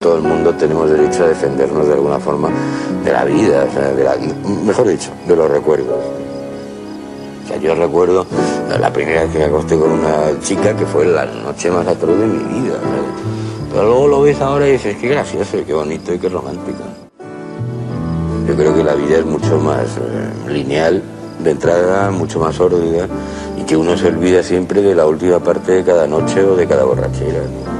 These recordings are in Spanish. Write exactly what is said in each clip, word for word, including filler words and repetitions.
todo el mundo tenemos derecho a defendernos de alguna forma de la vida, o sea, de la, mejor dicho, de los recuerdos. O sea, yo recuerdo la primera vez que me acosté con una chica que fue la noche más atroz de mi vida, ¿sabes? Pero luego lo ves ahora y dices, qué gracioso, qué bonito y qué romántico. Yo creo que la vida es mucho más eh, lineal de entrada, mucho más sórdida, y que uno se olvida siempre de la última parte de cada noche o de cada borrachera, ¿no?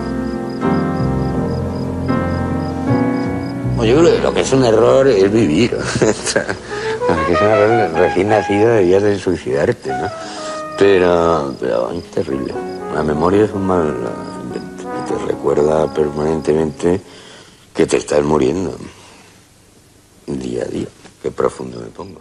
Bueno, yo creo que lo que es un error es vivir. Lo que es un error, recién nacido debías de suicidarte, ¿no? Pero, pero es terrible. La memoria es un mal invento. Te recuerda permanentemente que te estás muriendo. Día a día. Qué profundo me pongo.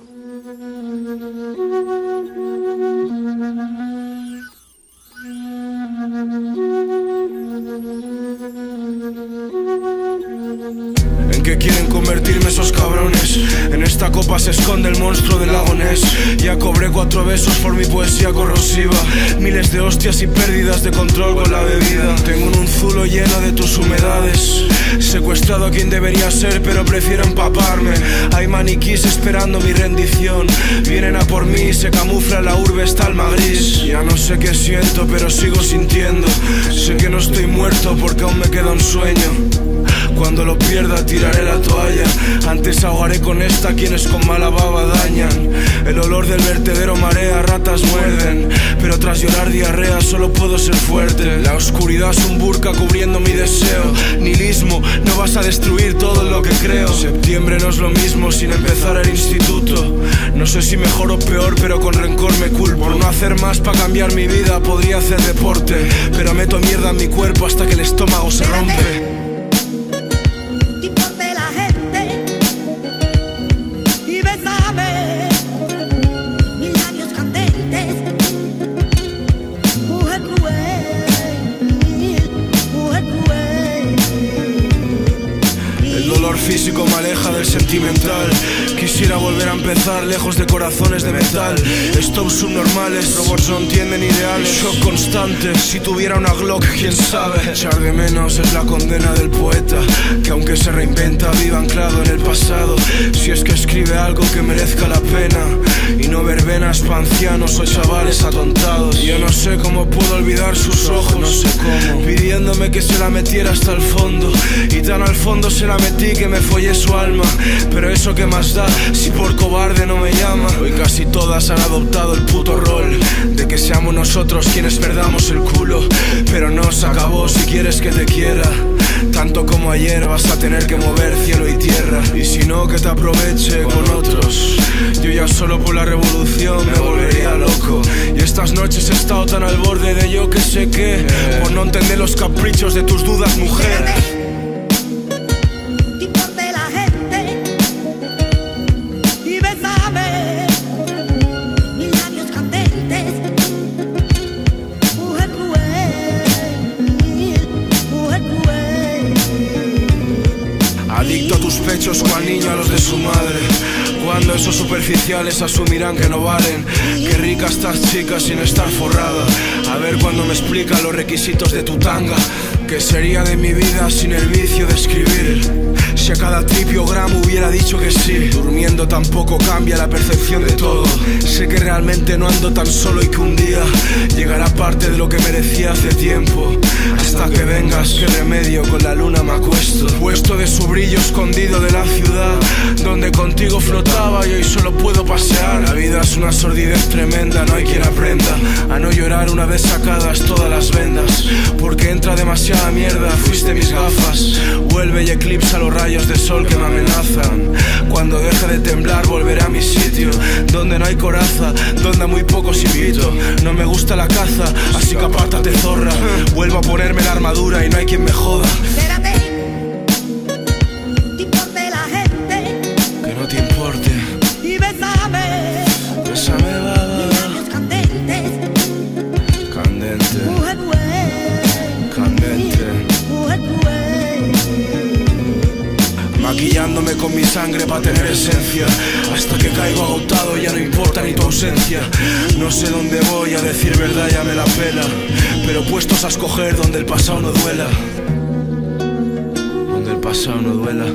¿En qué quieren convertirme esos cabrones? En esta copa se esconde el monstruo del lago Ness. Ya cobré cuatro besos por mi poesía corrosiva, miles de hostias y pérdidas de control con la bebida. Tengo un zulo lleno de tus humedades, secuestrado a quien debería ser pero prefiero empaparme. Hay maniquís esperando mi rendición, vienen a por mí, se camufla la urbe, esta alma gris. Ya no sé qué siento pero sigo sintiendo. Sé que no estoy muerto porque aún me queda un sueño. Cuando lo pierda tiraré la toalla, antes ahogaré con esta quienes con mala baba dañan. El olor del vertedero marea, ratas muerden, pero tras llorar diarrea solo puedo ser fuerte. La oscuridad es un burka cubriendo mi deseo. Nihilismo, no vas a destruir todo lo que creo. Septiembre no es lo mismo sin empezar el instituto. No sé si mejor o peor, pero con rencor me culpo. Por no hacer más para cambiar mi vida podría hacer deporte, pero meto mierda en mi cuerpo hasta que el estómago se rompe. Físico me aleja del sentimental. Quisiera volver a empezar lejos de corazones de metal. Stops subnormales, robots no entienden ideales. Shock constante, si tuviera una Glock, quién sabe. Echar de menos es la condena del poeta, que aunque se reinventa vive anclado en el pasado. Si es que escribe algo que merezca la pena, y no verbenas pa' ancianos o chavales atontados. Yo no sé cómo puedo olvidar sus ojos, no sé cómo, pidiéndome que se la metiera hasta el fondo. Y tan al fondo se la metí que me follé su alma. Pero eso que más da si por cobarde no me llama. Hoy casi todas han adoptado el puto rol de que seamos nosotros quienes perdamos el culo. Pero no se acabó si quieres que te quiera. Tanto como ayer vas a tener que mover cielo y tierra. Y si no, que te aproveche con otros. Yo ya solo por la revolución me volvería loco. Y estas noches he estado tan al borde de yo que sé qué, por no entender los caprichos de tus dudas, mujer. Adicto a tus pechos cual niño a los de su madre. Cuando esos superficiales asumirán que no valen. Qué rica estás chica sin estar forrada. A ver cuando me explican los requisitos de tu tanga. ¿Qué sería de mi vida sin el vicio de escribir? Si a cada tripiograma hubiera dicho que sí. Durmiendo tampoco cambia la percepción de todo. Sé que realmente no ando tan solo y que un día llegará parte de lo que merecía hace tiempo. Hasta que vengas, qué remedio, con la luna me acuesto. Puesto de su brillo escondido de la ciudad, donde contigo flotaba y hoy solo puedo pasear. La vida es una sordidez tremenda, no hay quien aprenda a no llorar una vez sacadas todas las vendas. Porque entra demasiada mierda, fuiste mis gafas. Vuelve y eclipsa los rayos de sol que me amenazan. Cuando deje de temblar volveré a mi sitio, donde no hay coraza, donde a muy pocos invito. No me gusta la caza, así que apártate zorra. Vuelvo a ponerme la armadura y no hay quien me joda. Que no te importe. Y bésame. Bésame, baba. Candente. Candente. Maquillándome con mi sangre para tener esencia. Hasta que caigo agotado ya no importa ni tu ausencia. No sé dónde voy, a decir verdad ya me la pela. Pero puestos a escoger donde el pasado no duela. Donde el pasado no duela.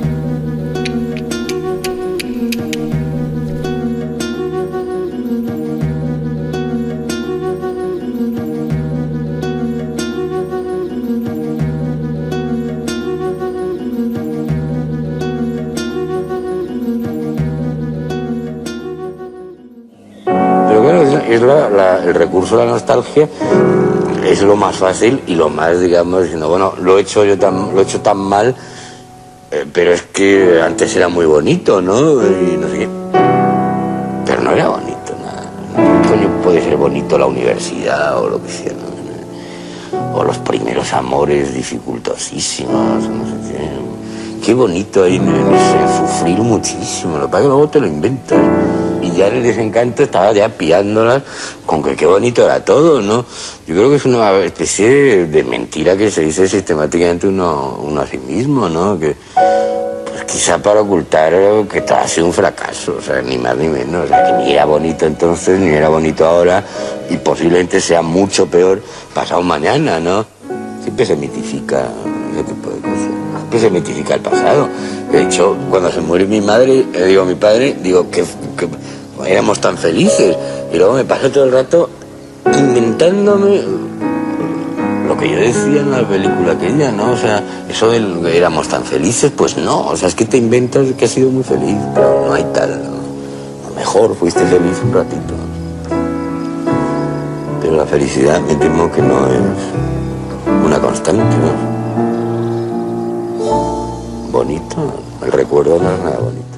Es la, la, el recurso de la nostalgia es lo más fácil y lo más, digamos, diciendo, bueno, lo he hecho yo tan, lo he hecho tan mal, eh, pero es que antes era muy bonito, ¿no? Y no sé qué. Pero no era bonito, nada. Coño, puede ser bonito la universidad o lo que sea, ¿no? O los primeros amores dificultosísimos, no sé qué. Qué bonito ahí en, en ese sufrir muchísimo, lo que pasa es que luego te lo inventas. Y ya en el desencanto estaba ya pillándolas con que qué bonito era todo, ¿no? Yo creo que es una especie de, de mentira que se dice sistemáticamente uno, uno a sí mismo, ¿no? Que pues quizá para ocultar que todo ha sido un fracaso, o sea, ni más ni menos. O sea, que ni era bonito entonces, ni era bonito ahora, y posiblemente sea mucho peor pasado mañana, ¿no? Siempre se mitifica ese tipo de cosas. Siempre se mitifica el pasado. De hecho, cuando se muere mi madre, eh, digo, mi padre, digo que, que éramos tan felices. Y luego me paso todo el rato inventándome lo que yo decía en la película aquella, ¿no? O sea, eso de que éramos tan felices, pues no. O sea, es que te inventas que has sido muy feliz, pero no hay tal, ¿no? A lo mejor fuiste feliz un ratito. Pero la felicidad me temo que no es una constante, ¿no? Bonito, el recuerdo no es nada bonito.